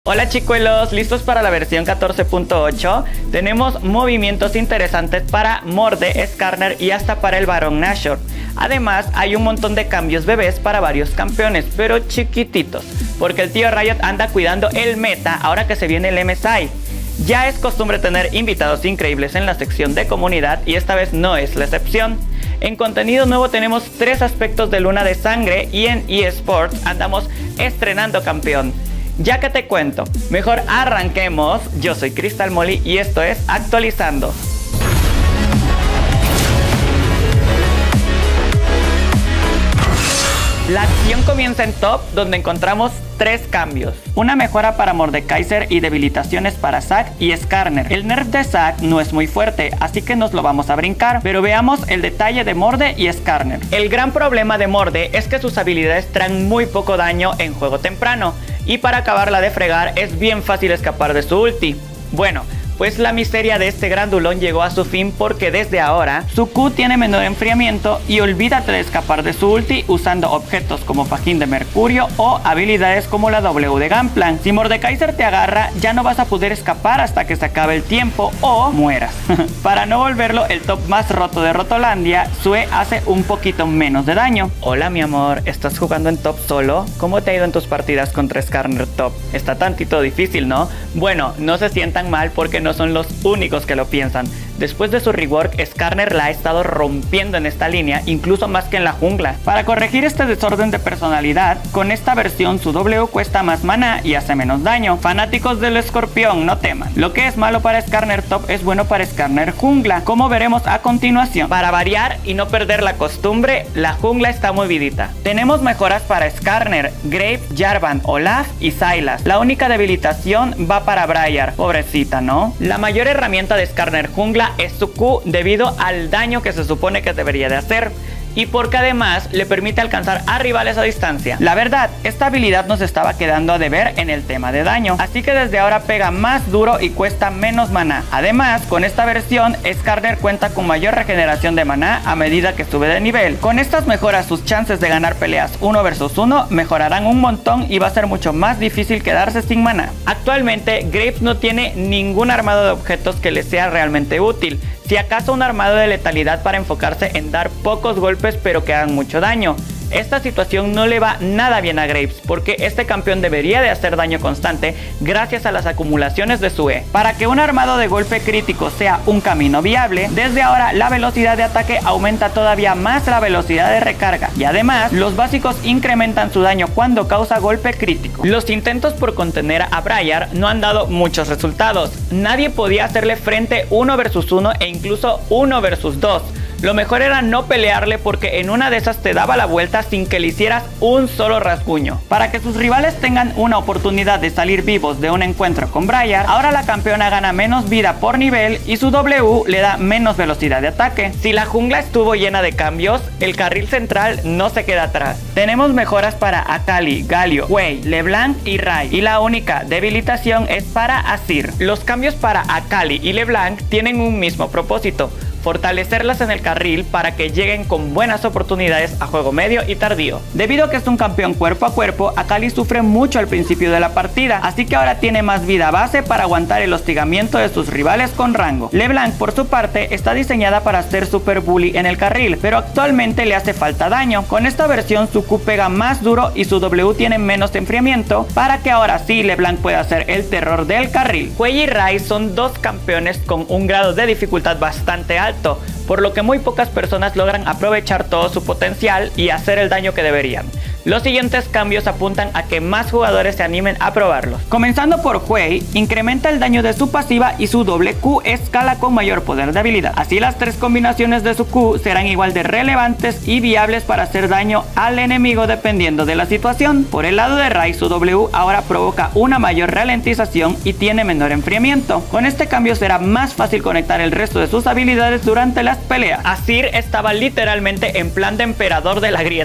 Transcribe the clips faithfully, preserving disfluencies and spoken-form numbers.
Hola chicuelos, ¿listos para la versión catorce punto ocho? Tenemos movimientos interesantes para Morde, Skarner y hasta para el Baron Nashor. Además, hay un montón de cambios bebés para varios campeones, pero chiquititos, porque el tío Riot anda cuidando el meta ahora que se viene el M S I. Ya es costumbre tener invitados increíbles en la sección de comunidad y esta vez no es la excepción. En contenido nuevo tenemos tres aspectos de Luna de Sangre y en eSports andamos estrenando campeón. Ya que te cuento, mejor arranquemos. Yo soy Crystal Molly y esto es Actualizando. La acción comienza en top, donde encontramos tres cambios. Una mejora para Mordekaiser y debilitaciones para Zac y Skarner. El nerf de Zac no es muy fuerte, así que nos lo vamos a brincar, pero veamos el detalle de Morde y Skarner. El gran problema de Morde es que sus habilidades traen muy poco daño en juego temprano, y para acabarla de fregar es bien fácil escapar de su ulti. Bueno, pues la miseria de este grandulón llegó a su fin porque desde ahora su Q tiene menor enfriamiento y olvídate de escapar de su ulti usando objetos como Fajín de Mercurio o habilidades como la W de Gunplank. Si Mordekaiser te agarra, ya no vas a poder escapar hasta que se acabe el tiempo o mueras. Para no volverlo el top más roto de Rotolandia, Sue hace un poquito menos de daño. Hola mi amor, ¿estás jugando en top solo? ¿Cómo te ha ido en tus partidas contra Skarner top? Está tantito difícil, ¿no? Bueno, no se sientan mal porque no son los únicos que lo piensan. Después de su rework, Skarner la ha estado rompiendo en esta línea, incluso más que en la jungla. Para corregir este desorden de personalidad, con esta versión su W cuesta más mana y hace menos daño. Fanáticos del escorpión, no teman. Lo que es malo para Skarner top es bueno para Skarner jungla, como veremos a continuación. Para variar y no perder la costumbre, la jungla está movidita. Tenemos mejoras para Skarner, Grave, Jarvan, Olaf y Sylas. La única debilitación va para Briar, pobrecita, ¿no? La mayor herramienta de Skarner jungla es su Q debido al daño que se supone que debería de hacer y porque además le permite alcanzar a rivales a distancia. La verdad, esta habilidad nos estaba quedando a deber en el tema de daño, así que desde ahora pega más duro y cuesta menos maná. Además, con esta versión, Skarner cuenta con mayor regeneración de maná a medida que sube de nivel. Con estas mejoras, sus chances de ganar peleas uno versus uno mejorarán un montón y va a ser mucho más difícil quedarse sin maná. Actualmente, Graves no tiene ningún armado de objetos que le sea realmente útil. Si acaso un armado de letalidad para enfocarse en dar pocos golpes pero que hagan mucho daño. Esta situación no le va nada bien a Graves porque este campeón debería de hacer daño constante gracias a las acumulaciones de su E. Para que un armado de golpe crítico sea un camino viable, desde ahora la velocidad de ataque aumenta todavía más la velocidad de recarga y además los básicos incrementan su daño cuando causa golpe crítico. Los intentos por contener a Briar no han dado muchos resultados. Nadie podía hacerle frente uno versus uno e incluso uno versus dos. Lo mejor era no pelearle porque en una de esas te daba la vuelta sin que le hicieras un solo rasguño. Para que sus rivales tengan una oportunidad de salir vivos de un encuentro con Briar, ahora la campeona gana menos vida por nivel y su W le da menos velocidad de ataque. Si la jungla estuvo llena de cambios, el carril central no se queda atrás. Tenemos mejoras para Akali, Galio, Wei, LeBlanc y Rai, y la única debilitación es para Azir. Los cambios para Akali y LeBlanc tienen un mismo propósito: fortalecerlas en el carril para que lleguen con buenas oportunidades a juego medio y tardío. Debido a que es un campeón cuerpo a cuerpo, Akali sufre mucho al principio de la partida, así que ahora tiene más vida base para aguantar el hostigamiento de sus rivales con rango. LeBlanc, por su parte, está diseñada para ser super bully en el carril, pero actualmente le hace falta daño. Con esta versión su Q pega más duro y su W tiene menos enfriamiento para que ahora sí LeBlanc pueda ser el terror del carril. Wei y Rai son dos campeones con un grado de dificultad bastante alto, por lo que muy pocas personas logran aprovechar todo su potencial y hacer el daño que deberían. Los siguientes cambios apuntan a que más jugadores se animen a probarlos. Comenzando por Wei, incrementa el daño de su pasiva y su doble Q escala con mayor poder de habilidad. Así las tres combinaciones de su Q serán igual de relevantes y viables para hacer daño al enemigo dependiendo de la situación. Por el lado de Rai, su W ahora provoca una mayor ralentización y tiene menor enfriamiento. Con este cambio será más fácil conectar el resto de sus habilidades durante las peleas. Azir estaba literalmente en plan de emperador de la grieta,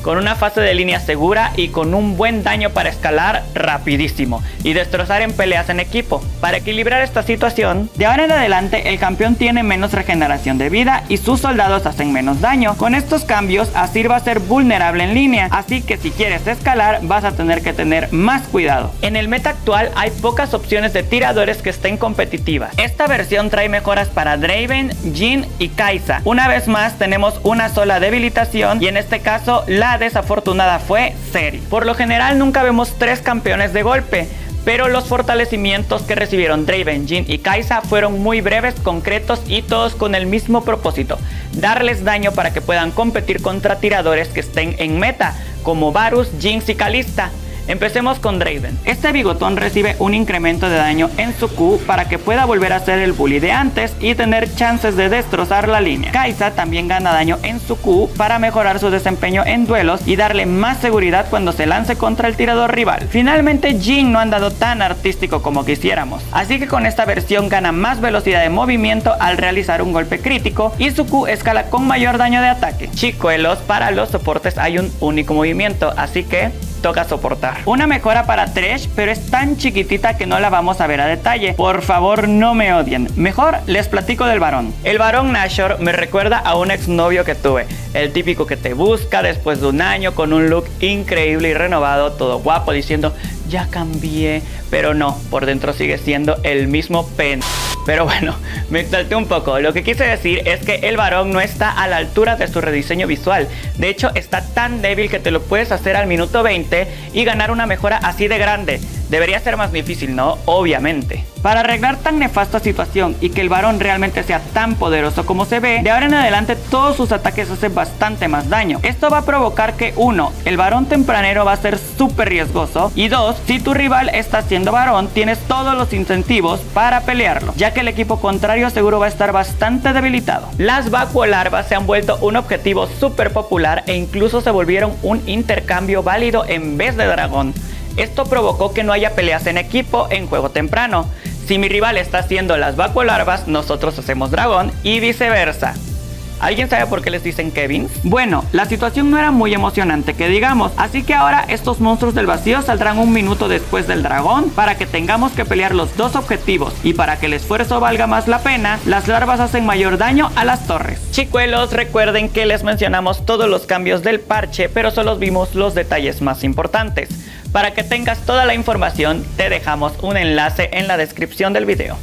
con una fase de línea segura y con un buen daño para escalar rapidísimo y destrozar en peleas en equipo. Para equilibrar esta situación, de ahora en adelante el campeón tiene menos regeneración de vida y sus soldados hacen menos daño. Con estos cambios, Azir va a ser vulnerable en línea, así que si quieres escalar vas a tener que tener más cuidado. En el meta actual hay pocas opciones de tiradores que estén competitivas. Esta versión trae mejoras para Draven, Jhin y Kai'Sa. Una vez más tenemos una sola debilitación y en este caso la desafortunada fue Seri. Por lo general nunca vemos tres campeones de golpe, pero los fortalecimientos que recibieron Draven, Jhin y Kai'Sa fueron muy breves, concretos y todos con el mismo propósito: darles daño para que puedan competir contra tiradores que estén en meta, como Varus, Jinx y Kalista. Empecemos con Draven. Este bigotón recibe un incremento de daño en su Q para que pueda volver a ser el bully de antes y tener chances de destrozar la línea. Kai'Sa también gana daño en su Q para mejorar su desempeño en duelos y darle más seguridad cuando se lance contra el tirador rival. Finalmente, Jhin no ha andado tan artístico como quisiéramos, así que con esta versión gana más velocidad de movimiento al realizar un golpe crítico y su Q escala con mayor daño de ataque. Chicuelos, para los soportes hay un único movimiento, así que toca soportar. Una mejora para Thresh, pero es tan chiquitita que no la vamos a ver a detalle. Por favor, no me odien. Mejor les platico del varón. El varón Nashor me recuerda a un exnovio que tuve. El típico que te busca después de un año con un look increíble y renovado, todo guapo, diciendo ya cambié, pero no, por dentro sigue siendo el mismo pen. Pero bueno, me exalté un poco. Lo que quise decir es que el varón no está a la altura de su rediseño visual. De hecho, está tan débil que te lo puedes hacer al minuto veinte y ganar una mejora así de grande. Debería ser más difícil, ¿no? Obviamente. Para arreglar tan nefasta situación y que el varón realmente sea tan poderoso como se ve, de ahora en adelante todos sus ataques hacen bastante más daño. Esto va a provocar que uno, el varón tempranero va a ser súper riesgoso, y dos, si tu rival está siendo varón, tienes todos los incentivos para pelearlo, ya que el equipo contrario seguro va a estar bastante debilitado. Las vacuolarvas se han vuelto un objetivo súper popular e incluso se volvieron un intercambio válido en vez de dragón. Esto provocó que no haya peleas en equipo en juego temprano. Si mi rival está haciendo las vacuolarvas, nosotros hacemos dragón y viceversa. ¿Alguien sabe por qué les dicen Kevin? Bueno, la situación no era muy emocionante que digamos, así que ahora estos monstruos del vacío saldrán un minuto después del dragón para que tengamos que pelear los dos objetivos, y para que el esfuerzo valga más la pena, las larvas hacen mayor daño a las torres. Chicuelos, recuerden que les mencionamos todos los cambios del parche, pero solo vimos los detalles más importantes. Para que tengas toda la información, te dejamos un enlace en la descripción del video.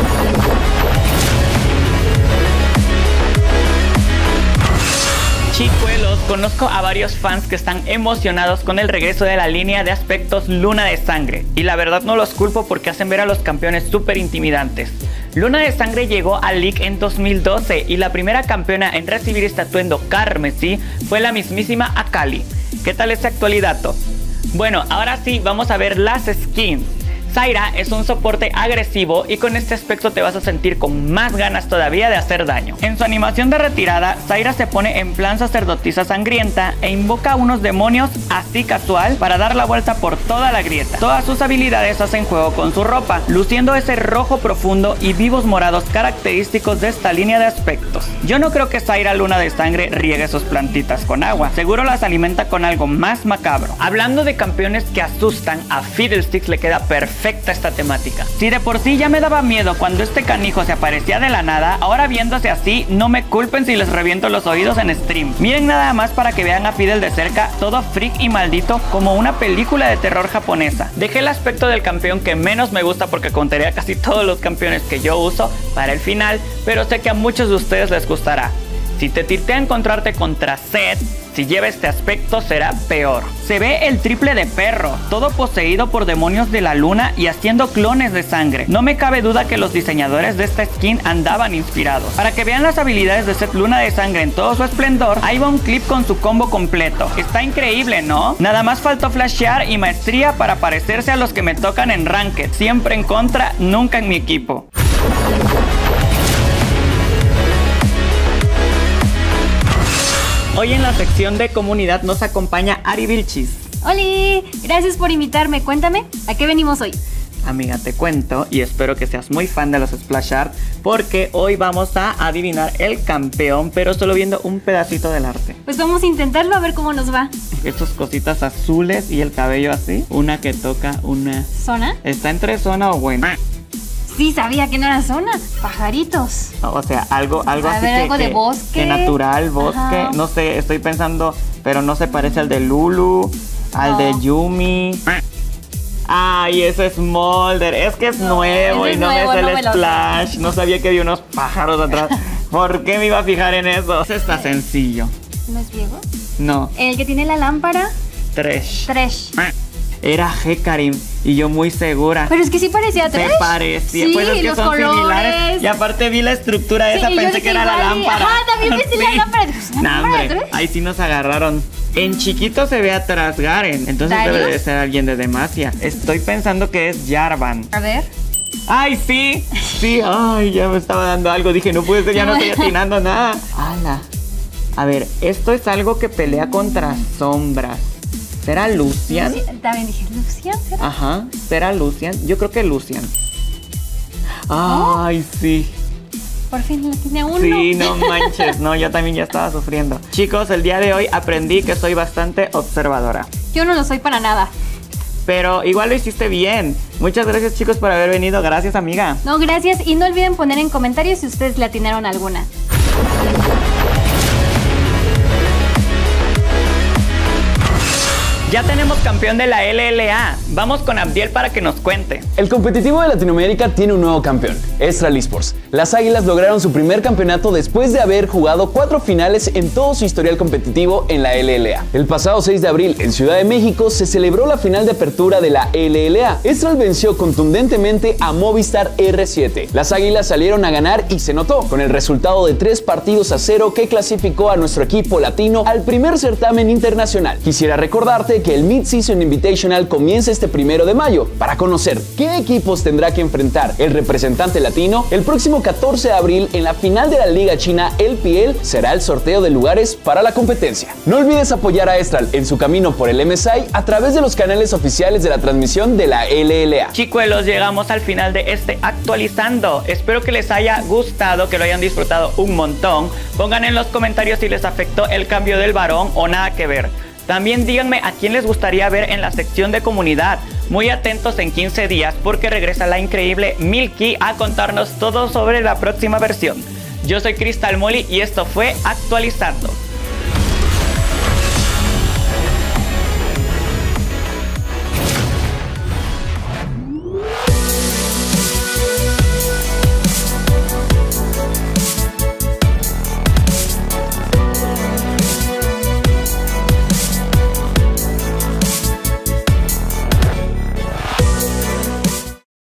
Chicuelos, conozco a varios fans que están emocionados con el regreso de la línea de aspectos Luna de Sangre, y la verdad no los culpo porque hacen ver a los campeones súper intimidantes. Luna de Sangre llegó a League en dos mil doce y la primera campeona en recibir este atuendo carmesí fue la mismísima Akali. ¿Qué tal ese actualidato? Bueno, ahora sí, vamos a ver las skins. Zyra es un soporte agresivo y con este aspecto te vas a sentir con más ganas todavía de hacer daño. En su animación de retirada, Zyra se pone en plan sacerdotisa sangrienta e invoca a unos demonios así casual para dar la vuelta por toda la grieta. Todas sus habilidades hacen juego con su ropa, luciendo ese rojo profundo y vivos morados característicos de esta línea de aspectos. Yo no creo que Zyra Luna de Sangre riegue sus plantitas con agua, seguro las alimenta con algo más macabro. Hablando de campeones que asustan, a Fiddlesticks le queda perfecto esta temática. Si de por sí ya me daba miedo cuando este canijo se aparecía de la nada, ahora viéndose así, no me culpen si les reviento los oídos en stream. Miren nada más para que vean a Fiddle de cerca, todo freak y maldito como una película de terror japonesa. Dejé el aspecto del campeón que menos me gusta porque contaría casi todos los campeones que yo uso para el final, pero sé que a muchos de ustedes les gustará. Si te tiltea encontrarte contra Zed, si lleva este aspecto será peor. Se ve el triple de perro, todo poseído por demonios de la luna y haciendo clones de sangre. No me cabe duda que los diseñadores de esta skin andaban inspirados. Para que vean las habilidades de Zed Luna de Sangre en todo su esplendor, ahí va un clip con su combo completo. Está increíble, ¿no? Nada más faltó flashear y maestría para parecerse a los que me tocan en Ranked. Siempre en contra, nunca en mi equipo. Hoy en la sección de comunidad nos acompaña Ari Vilchis. ¡Holi! Gracias por invitarme. Cuéntame, ¿a qué venimos hoy? Amiga, te cuento y espero que seas muy fan de los Splash Art, porque hoy vamos a adivinar el campeón, pero solo viendo un pedacito del arte. Pues vamos a intentarlo a ver cómo nos va. Estas cositas azules y el cabello así. Una que toca una... ¿Zona? ¿Está entre zona o buena? Sí, sabía que no era zona. Pajaritos. O sea, algo, algo a así ver, que, algo de que, bosque. que natural, bosque. Ajá. No sé, estoy pensando, pero no se parece al de Lulu, al No. de Yumi. Ay, ese es Molder. Es que es No, nuevo ese y es no nuevo, ves no el me lo splash. No sabía que había unos pájaros atrás. ¿Por qué me iba a fijar en eso? Ese está sencillo. ¿No es Diego? No, El que tiene la lámpara. Tresh. Tresh. Era Hecarim y yo muy segura. Pero es que sí parecía Se Tresh. parecía, Sí, pues es que los son colores. similares. Y aparte vi la estructura Sí, esa, y yo pensé dije que era la igual y- lámpara. Ajá, también pensé en la lámpara. Dije, ¿es una Nah, lámpara de hombre, Tresh? ahí sí nos agarraron. En chiquito se ve atrás Garen, entonces ¿Darius? debe de ser alguien de Demacia. Estoy pensando que es Jarvan. A ver. ¡Ay, sí! Sí, ay, ya me estaba dando algo. Dije, no puede ser, ya no estoy atinando nada. ¡Hala! A ver, esto es algo que pelea contra sombras. ¿Será Lucian? Lucian, también dije, ¿Lucian? ¿Será? Ajá, ¿será Lucian? Yo creo que Lucian. Ay, sí. Por fin la tiene uno. Sí, no manches, no, yo también ya estaba sufriendo. Chicos, el día de hoy aprendí que soy bastante observadora. Yo no lo soy para nada. Pero igual lo hiciste bien. Muchas gracias, chicos, por haber venido. Gracias, amiga. No, gracias. Y no olviden poner en comentarios si ustedes le atinaron alguna. Ya tenemos campeón de la L L A. Vamos con Abdiel para que nos cuente. El competitivo de Latinoamérica tiene un nuevo campeón, Estral Esports. Las Águilas lograron su primer campeonato después de haber jugado cuatro finales en todo su historial competitivo en la L L A. El pasado seis de abril, en Ciudad de México, se celebró la final de apertura de la L L A. Estral venció contundentemente a Movistar R siete. Las Águilas salieron a ganar y se notó, con el resultado de tres partidos a cero que clasificó a nuestro equipo latino al primer certamen internacional. Quisiera recordarte que el Mid-Season Invitational comienza este primero de mayo. Para conocer qué equipos tendrá que enfrentar el representante latino, el próximo catorce de abril en la final de la Liga China L P L será el sorteo de lugares para la competencia. No olvides apoyar a Estral en su camino por el M S I a través de los canales oficiales de la transmisión de la L L A. Chicuelos, llegamos al final de este actualizando. Espero que les haya gustado, que lo hayan disfrutado un montón. Pongan en los comentarios si les afectó el cambio del varón o nada que ver. También díganme a quién les gustaría ver en la sección de comunidad. Muy atentos en quince días porque regresa la increíble Milky a contarnos todo sobre la próxima versión. Yo soy Crystal Molly y esto fue Actualizando.